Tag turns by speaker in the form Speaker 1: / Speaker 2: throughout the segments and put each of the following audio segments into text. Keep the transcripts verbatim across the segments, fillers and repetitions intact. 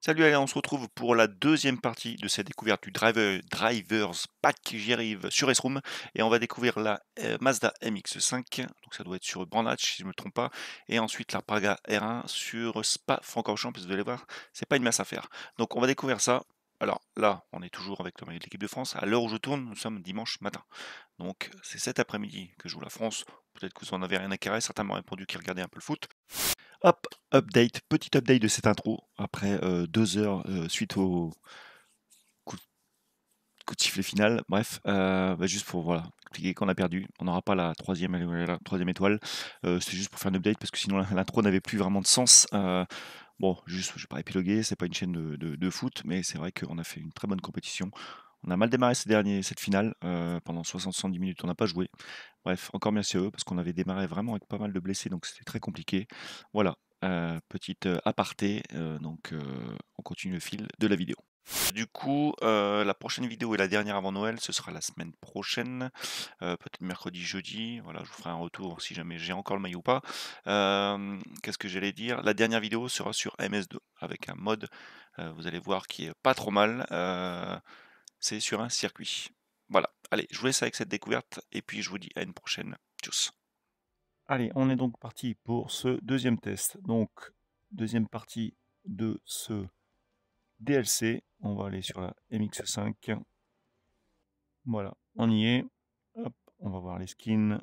Speaker 1: Salut, allez, on se retrouve pour la deuxième partie de cette découverte du Driver Drivers Pack. J'y arrive sur S-Room et on va découvrir la euh, Mazda M X cinq, donc ça doit être sur Brandach si je ne me trompe pas, et ensuite la Praga R un sur Spa-Francorchamps, parce que vous allez voir, c'est pas une masse à faire. Donc on va découvrir ça. Alors là, on est toujours avec le maillot de l'équipe de France. À l'heure où je tourne, nous sommes dimanche matin. Donc c'est cet après-midi que joue la France. Peut-être que vous en avez rien à carrer, certains m'ont répondu qu'ils regardaient un peu le foot. Hop, update, petit update de cette intro, après euh, deux heures euh, suite au coup, coup de sifflet final. Bref, euh, bah, juste pour voilà, expliquer qu'on a perdu. On n'aura pas la troisième, la troisième étoile. Euh, c'est juste pour faire un update parce que sinon l'intro n'avait plus vraiment de sens. Euh, bon, juste, je ne vais pas épiloguer, c'est pas une chaîne de, de- de foot, mais c'est vrai qu'on a fait une très bonne compétition. On a mal démarré ces derniers, cette finale. Euh, pendant soixante à soixante-dix minutes, on n'a pas joué. Bref, encore merci à eux parce qu'on avait démarré vraiment avec pas mal de blessés, donc c'était très compliqué. Voilà, euh, petite euh, aparté, euh, donc euh, on continue le fil de la vidéo. Du coup, euh, la prochaine vidéo et la dernière avant Noël, ce sera la semaine prochaine, euh, peut-être mercredi, jeudi. Voilà, je vous ferai un retour si jamais j'ai encore le maillot ou pas. Euh, Qu'est-ce que j'allais dire? La dernière vidéo sera sur M S deux avec un mode, euh, vous allez voir, qui est pas trop mal. Euh, c'est sur un circuit. Voilà, allez, je vous laisse avec cette découverte et puis je vous dis à une prochaine. Tchuss. Allez, on est donc parti pour ce deuxième test. Donc, deuxième partie de ce D L C. On va aller sur la M X cinq. Voilà, on y est. Hop, on va voir les skins.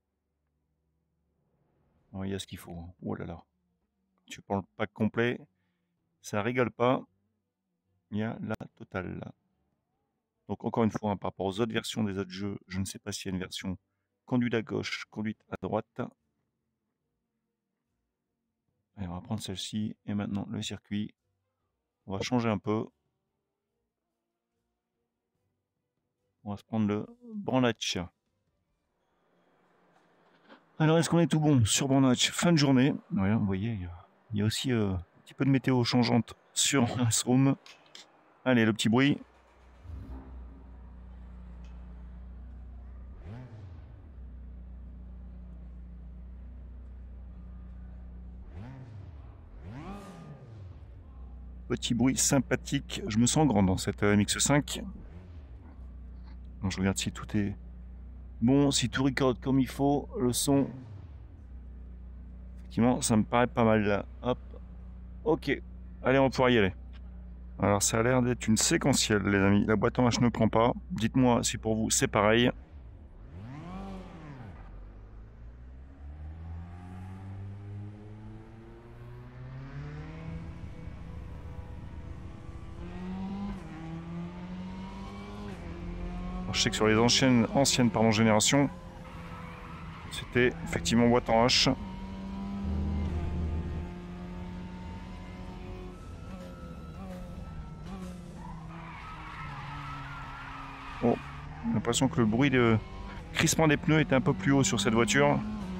Speaker 1: Oh, il y a ce qu'il faut. Oh là là. Tu prends le pack complet. Ça rigole pas. Il y a la totale là. Donc encore une fois, hein, par rapport aux autres versions des autres jeux, je ne sais pas s'il y a une version conduite à gauche, conduite à droite. Allez, on va prendre celle-ci. Et maintenant, le circuit. On va changer un peu. On va se prendre le Brandach. Alors, est-ce qu'on est tout bon sur Brandach? Fin de journée. Ouais, vous voyez, il y a, il y a aussi euh, un petit peu de météo changeante sur S-Room. Allez, le petit bruit. Petit bruit sympathique. Je me sens grand dans cette euh, M X cinq. Donc, je regarde si tout est bon, si tout record comme il faut. Le son. Effectivement, ça me paraît pas mal là. Hop. Ok. Allez, on va pouvoir y aller. Alors, ça a l'air d'être une séquentielle, les amis. La boîte en H ne prend pas. Dites-moi si pour vous c'est pareil. Je sais que sur les anciennes, anciennes pardon, générations, c'était effectivement boîte en H. Oh, j'ai l'impression que le bruit de crissement des pneus était un peu plus haut sur cette voiture.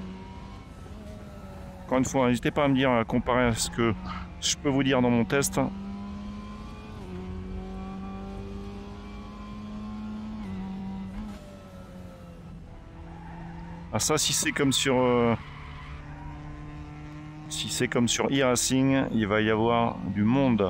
Speaker 1: Encore une fois, n'hésitez pas à me dire, à comparer à ce que je peux vous dire dans mon test. Ah ça, si c'est comme sur euh, si c'est comme sur e-racing, il va y avoir du monde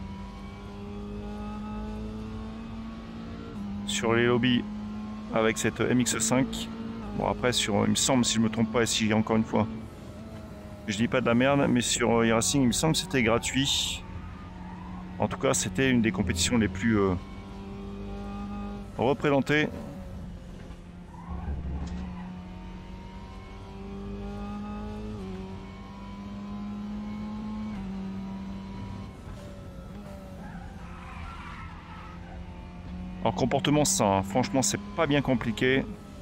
Speaker 1: sur les lobbies avec cette M X cinq. Bon après sur, il me semble, si je me trompe pas, et si encore une fois je dis pas de la merde, mais sur e-racing il me semble que c'était gratuit. En tout cas, c'était une des compétitions les plus euh, représentées. Alors comportement sain, hein. Franchement c'est pas bien compliqué.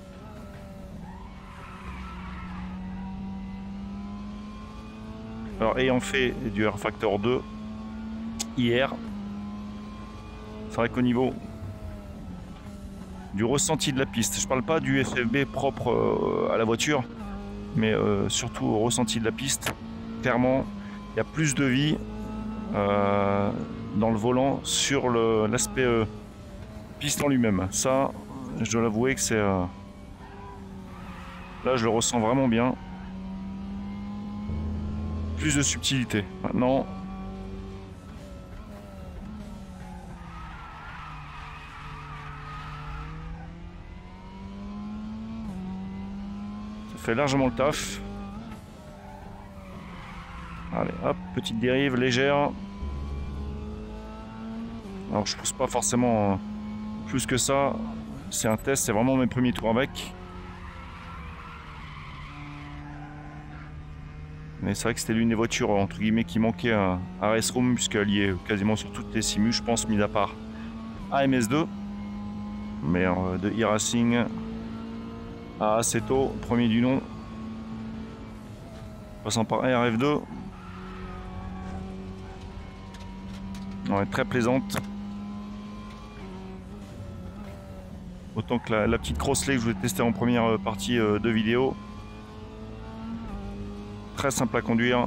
Speaker 1: Alors ayant fait du R Factor deux hier, c'est vrai qu'au niveau du ressenti de la piste, je parle pas du F F B propre euh, à la voiture, mais euh, surtout au ressenti de la piste, clairement il y a plus de vie euh, dans le volant sur l'aspect euh, piste en lui-même. Ça, je dois l'avouer que c'est... Euh, là je le ressens vraiment bien. Plus de subtilité. Maintenant,
Speaker 2: fait largement le taf. Allez, hop, petite dérive légère. Alors je pousse pas forcément plus que ça. C'est un test, c'est vraiment mes premiers tours avec. Mais c'est vrai que c'était l'une des voitures entre guillemets qui manquait à, à Race Room, puisqu'elle y est quasiment sur toutes les simus, je pense, mis à part A M S deux. Mais euh, de e-racing à Assetto, premier du nom. Passant par R F deux. Ouais, très plaisante. Autant que la, la petite Crossley que je voulais tester en première partie euh, de vidéo. Très simple à conduire.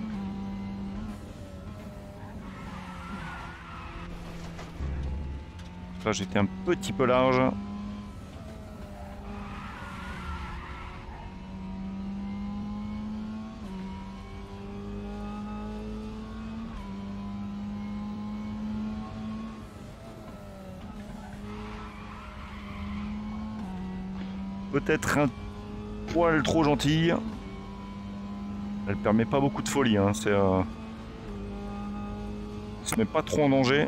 Speaker 2: Là j'étais un petit peu large. Peut-être un poil trop gentille. Elle permet pas beaucoup de folie. Hein. C'est, euh... se met pas trop en danger.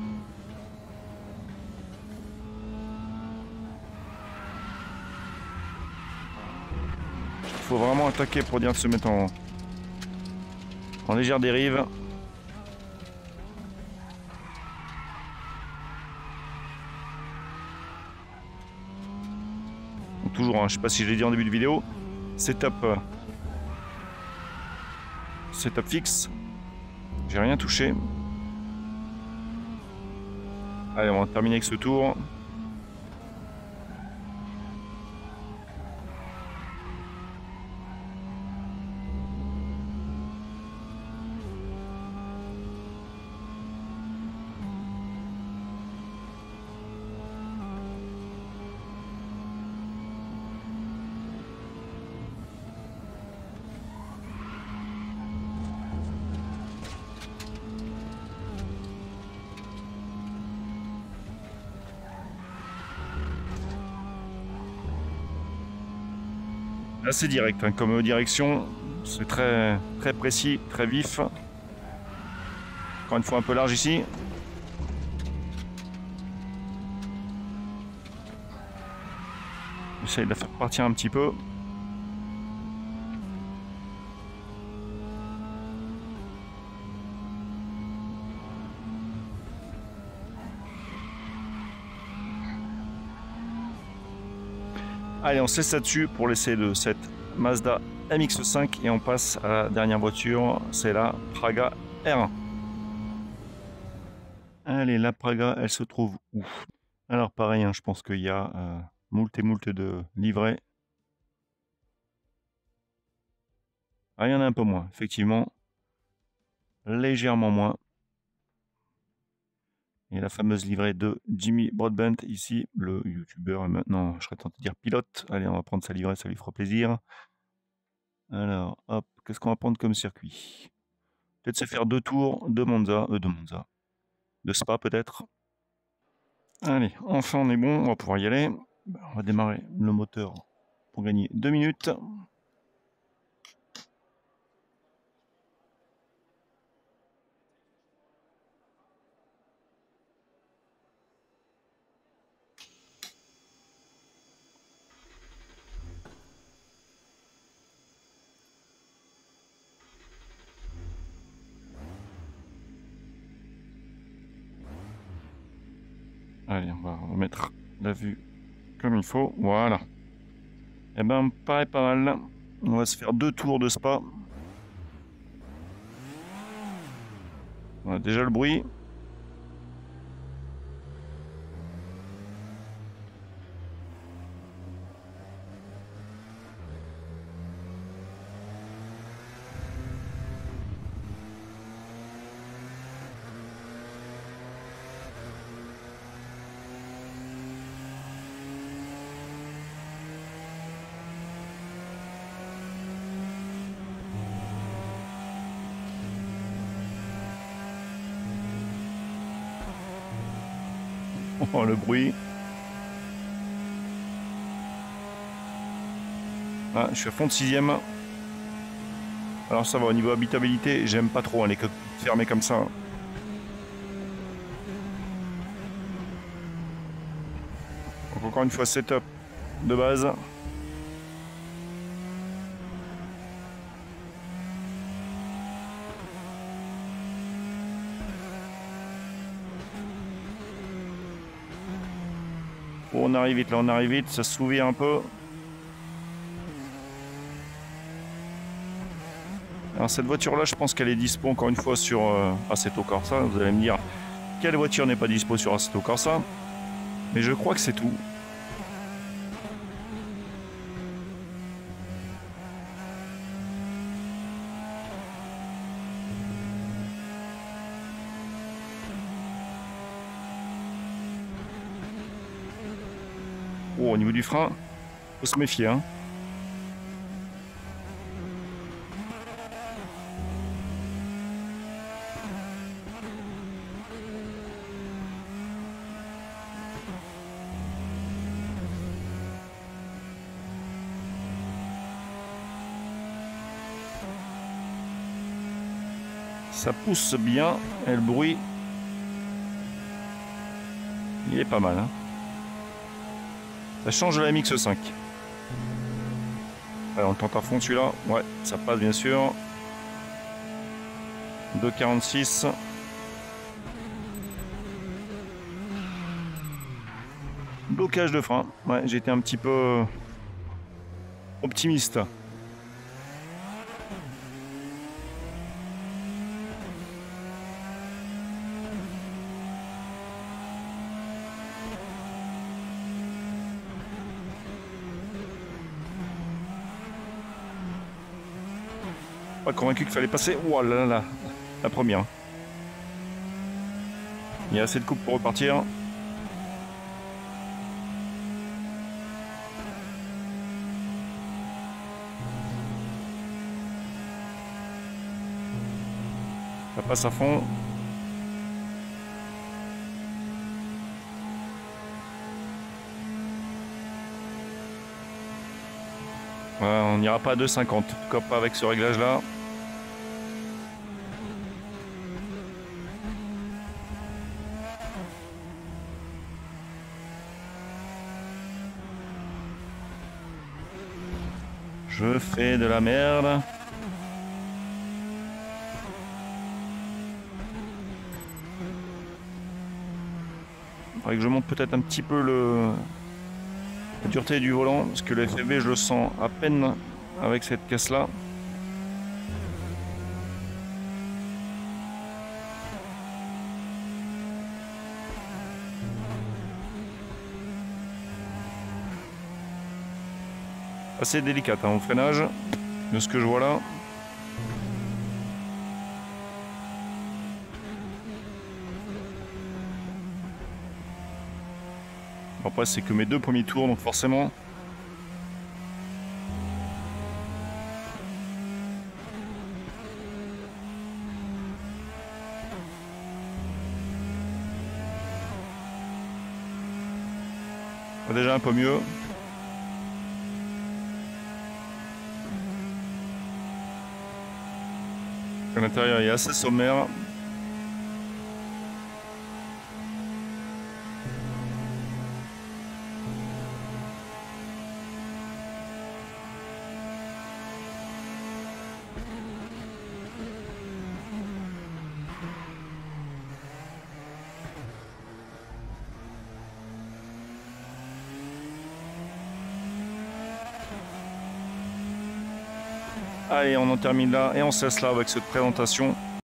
Speaker 2: Il faut vraiment attaquer pour bien se mettre en, en légère dérive. Donc toujours, hein, je sais pas si je l'ai dit en début de vidéo, setup, euh, setup fixe. J'ai rien touché. Allez, on va terminer avec ce tour. Assez direct hein, comme direction, c'est très très précis, très vif. Encore une fois un peu large ici. J'essaye de la faire partir un petit peu. Allez, on se laisse là-dessus pour l'essai de cette Mazda M X cinq et on passe à la dernière voiture, c'est la Praga R un. Allez, la Praga, elle se trouve où? Alors pareil, hein, je pense qu'il y a euh, moult et moult de livrets. Ah, il y en a un peu moins, effectivement. Légèrement moins. Et la fameuse livrée de Jimmy Broadbent, ici, le youtubeur, maintenant, je serais tenté de dire pilote. Allez, on va prendre sa livrée, ça lui fera plaisir. Alors, hop, qu'est-ce qu'on va prendre comme circuit? Peut-être se faire deux tours de Monza, euh, de Monza, de Spa peut-être. Allez, enfin on est bon, on va pouvoir y aller. On va démarrer le moteur pour gagner deux minutes. Allez, on va remettre la vue comme il faut. Voilà. Et ben, me paraît pas mal. On va se faire deux tours de Spa. On a déjà le bruit. Oh, le bruit. Ah, je suis à fond de sixième. Alors ça va, au niveau habitabilité, j'aime pas trop hein, les cockpits fermés comme ça. Donc encore une fois, setup de base. Oh, on arrive vite là, on arrive vite, ça se souvient un peu. Alors cette voiture là, je pense qu'elle est dispo encore une fois sur euh, Assetto Corsa. Vous allez me dire quelle voiture n'est pas dispo sur Assetto Corsa, mais je crois que c'est tout. Oh, au niveau du frein, faut se méfier hein. Ça pousse bien et le bruit, il est pas mal hein. Ça change de la M X cinq. Alors on tente à fond celui-là. Ouais, ça passe bien sûr. deux quarante-six. Blocage de frein. Ouais, j'étais un petit peu optimiste. Pas convaincu qu'il fallait passer. Oh là là là, la première. Il y a assez de coupe pour repartir. Ça passe à fond. Ouais, on n'ira pas à deux cinquante, en tout cas pas avec ce réglage là. Je fais de la merde. Il faudrait que je monte peut-être un petit peu le... la dureté du volant, parce que le F F V je le sens à peine avec cette caisse là. Assez délicate hein, au freinage, de ce que je vois là. Après c'est que mes deux premiers tours, donc forcément. Déjà un peu mieux. À l'intérieur il est assez sommaire. Allez, on en termine là et on se laisse là avec cette présentation.